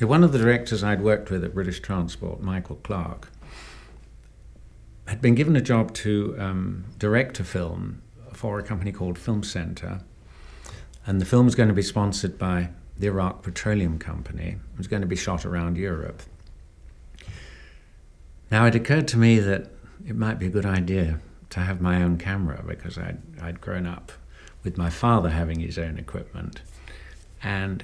One of the directors I'd worked with at British Transport, Michael Clarke, had been given a job to direct a film for a company called Film Centre, and the film was going to be sponsored by the Iraq Petroleum Company. It was going to be shot around Europe. Now it occurred to me that it might be a good idea to have my own camera, because I'd grown up with my father having his own equipment, and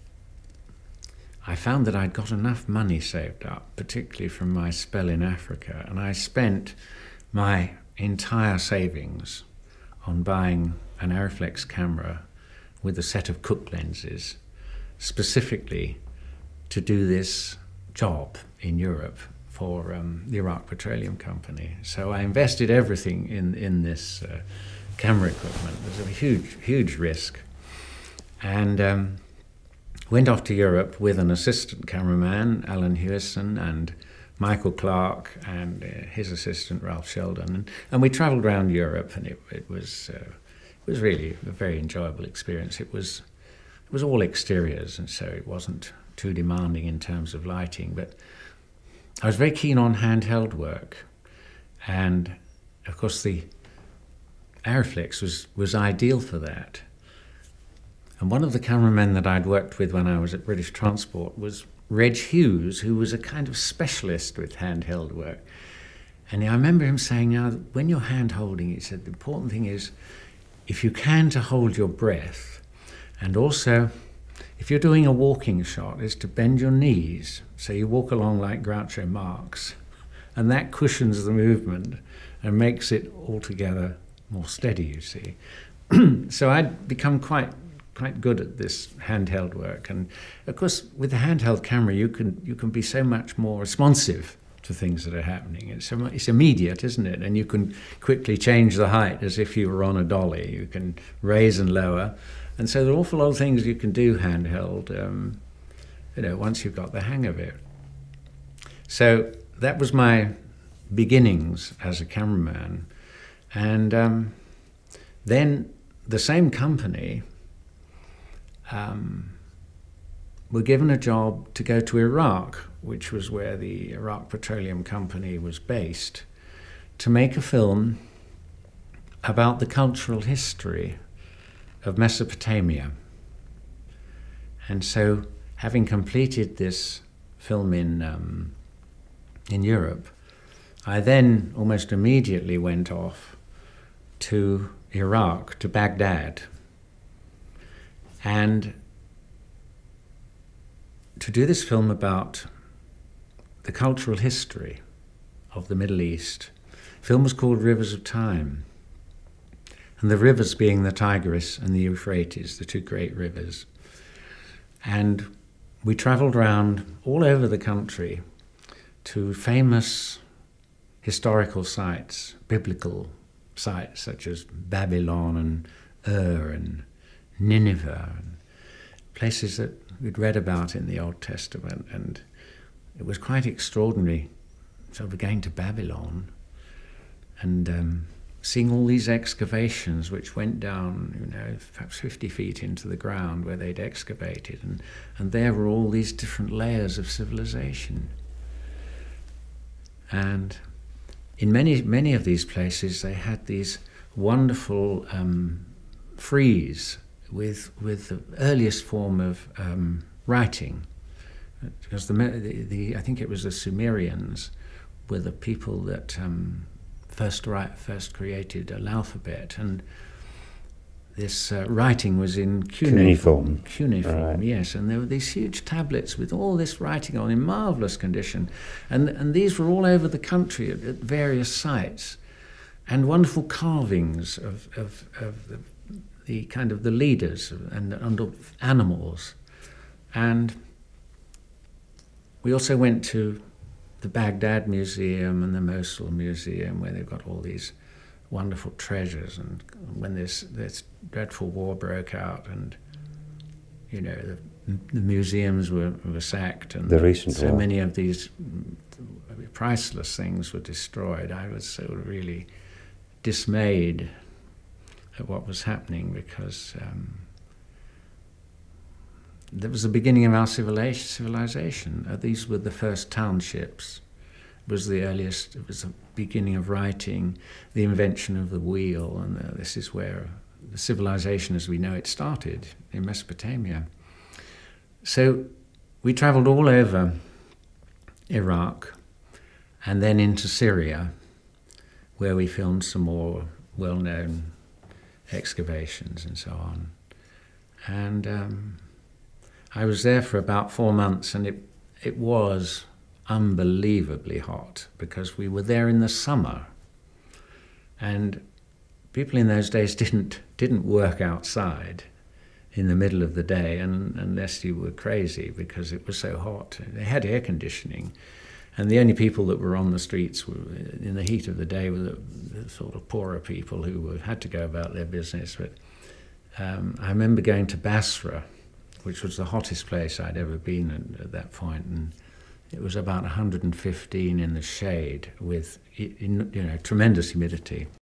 I found that I'd got enough money saved up, particularly from my spell in Africa, and I spent my entire savings on buying an Arriflex camera with a set of Cook lenses, specifically to do this job in Europe for the Iraq Petroleum Company. So I invested everything in this camera equipment. It was a huge, huge risk. And went off to Europe with an assistant cameraman, Alan Hewison, and Michael Clarke, and his assistant, Ralph Sheldon. And we travelled around Europe, and it was really a very enjoyable experience. It was all exteriors, and so it wasn't too demanding in terms of lighting. But I was very keen on handheld work, and of course the Arriflex was ideal for that. And one of the cameramen that I'd worked with when I was at British Transport was Reg Hughes, who was a kind of specialist with handheld work. And I remember him saying, now, when you're hand-holding, he said, the important thing is, if you can, to hold your breath. And also, if you're doing a walking shot, is to bend your knees. So you walk along like Groucho Marx. And that cushions the movement and makes it altogether more steady, you see. So I'd become quite good at this handheld work, and of course with the handheld camera you can be so much more responsive to things that are happening. It's immediate, isn't it? And you can quickly change the height as if you were on a dolly. You can raise and lower, and so there are an awful lot of things you can do handheld, once you've got the hang of it. So that was my beginnings as a cameraman, and then the same company were given a job to go to Iraq, which was where the Iraq Petroleum Company was based, to make a film about the cultural history of Mesopotamia. And so, having completed this film in Europe, I then almost immediately went off to Iraq, to Baghdad, and to do this film about the cultural history of the Middle East. The film was called Rivers of Time, and the rivers being the Tigris and the Euphrates, the two great rivers. And we travelled around all over the country to famous historical sites, biblical sites such as Babylon and Ur and Nineveh, and places that we'd read about in the Old Testament. And it was quite extraordinary sort of going to Babylon and seeing all these excavations which went down, perhaps 50 feet into the ground where they'd excavated, and there were all these different layers of civilization. And in many of these places they had these wonderful frieze with the earliest form of writing, because I think it was the Sumerians were the people that first created an alphabet, and this writing was in Cuneiform. Right. Yes, and there were these huge tablets with all this writing on in marvellous condition, and these were all over the country at various sites, and wonderful carvings of the kind of the leaders and of animals. And we also went to the Baghdad Museum and the Mosul Museum, where they've got all these wonderful treasures. And when this dreadful war broke out, and the museums were sacked, and so many of these priceless things were destroyed, I was so really dismayed at what was happening, because that was the beginning of our civilization. These were the first townships. It was the earliest, it was the beginning of writing, the invention of the wheel, and this is where the civilization as we know it started, in Mesopotamia. So we travelled all over Iraq and then into Syria, where we filmed some more well-known excavations and so on. And I was there for about 4 months, and it was unbelievably hot because we were there in the summer, and people in those days didn't work outside in the middle of the day unless you were crazy, because it was so hot. They had air conditioning, and the only people that were on the streets in the heat of the day were the sort of poorer people who had to go about their business. But I remember going to Basra, which was the hottest place I'd ever been at that point, and it was about 115 in the shade with tremendous humidity.